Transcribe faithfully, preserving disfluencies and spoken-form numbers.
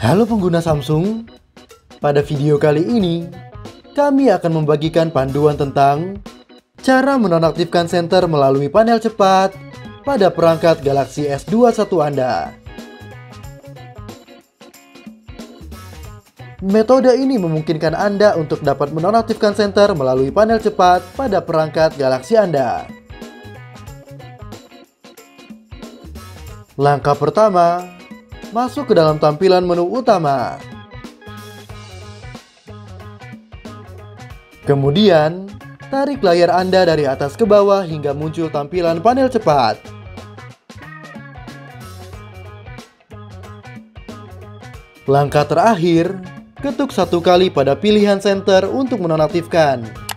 Halo pengguna Samsung, pada video kali ini kami akan membagikan panduan tentang cara menonaktifkan senter melalui panel cepat pada perangkat Galaxy S dua puluh satu Anda. Metode ini memungkinkan Anda untuk dapat menonaktifkan senter melalui panel cepat pada perangkat Galaxy Anda. Langkah pertama, masuk ke dalam tampilan menu utama. Kemudian, tarik layar Anda dari atas ke bawah hingga muncul tampilan panel cepat. Langkah terakhir, ketuk satu kali pada pilihan center untuk menonaktifkan.